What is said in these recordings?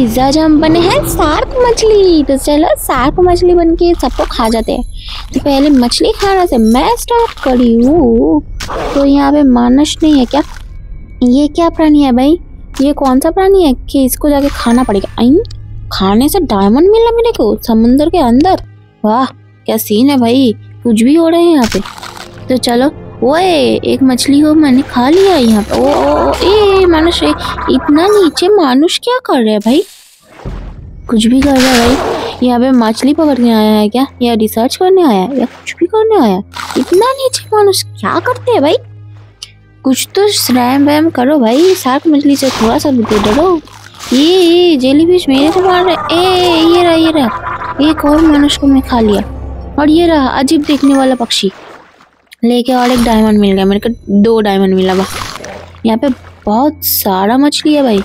Guys आज हम बने हैं शार्क मछली। तो चलो शार्क मछली बन के सबको खा जाते हैं। तो पहले मछली खाना से मैं स्टार्ट करी हूँ। तो यहाँ पे मानस नहीं है क्या? ये क्या प्राणी है भाई? ये कौन सा प्राणी है कि इसको जाके खाना पड़ेगा? आई खाने से डायमंड मिला मेरे को समुंदर के अंदर। वाह क्या सीन है भाई, कुछ भी हो रहा है यहाँ पे। तो चलो ओए एक मछली को मैंने खा लिया यहाँ पे। ए मानुष इतना नीचे मानुष क्या कर रहा है भाई? कुछ भी कर रहा है भाई। यहाँ पे मछली पकड़ने आया है क्या, या रिसर्च करने आया है, या कुछ भी करने आया है? इतना नीचे मानुष क्या करते हैं भाई? कुछ तो श्रम वैम करो भाई, शार्क मछली से थोड़ा सा भी डरो। ये जेलीफिश मेरे से मार रहा है। ये रहा एक और मानुष को मैं खा लिया। और ये रहा अजीब देखने वाला पक्षी लेके, और एक डायमंड मिल गया मेरे को। 2 डायमंड मिला बा। यहाँ पे बहुत सारा मछली है भाई।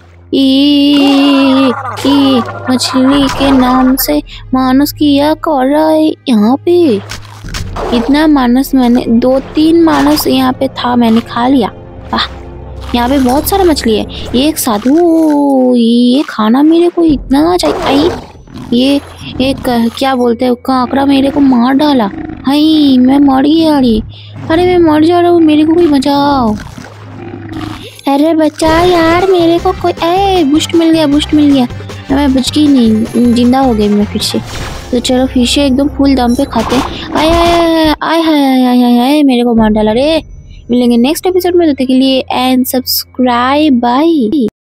ई मछली के नाम से मानुस किया कर रहा है यहाँ पे। इतना मानस मैंने 2-3 मानस यहाँ पे था, मैंने खा लिया। यहाँ पे बहुत सारा मछली है एक साथ। ये खाना मेरे को इतना चाहिए। ये एक क्या बोलते हैं कांकड़ा मेरे को मार डाला। हाय मैं मर गया। अरे मैं मर जा रहा हूँ, मेरे को कोई बचाओ। अरे बचा यार मेरे को कोई। बूस्ट मिल गया। मैं बच गई नहीं, जिंदा हो गई मैं फिर से। तो चलो फिर से एकदम फुल दम पे खाते हैं। आय मेरे को मार डाला रे। मिलेंगे नेक्स्ट एपिसोड में, तो तब तक के लिए एंड सब्सक्राइब बाय।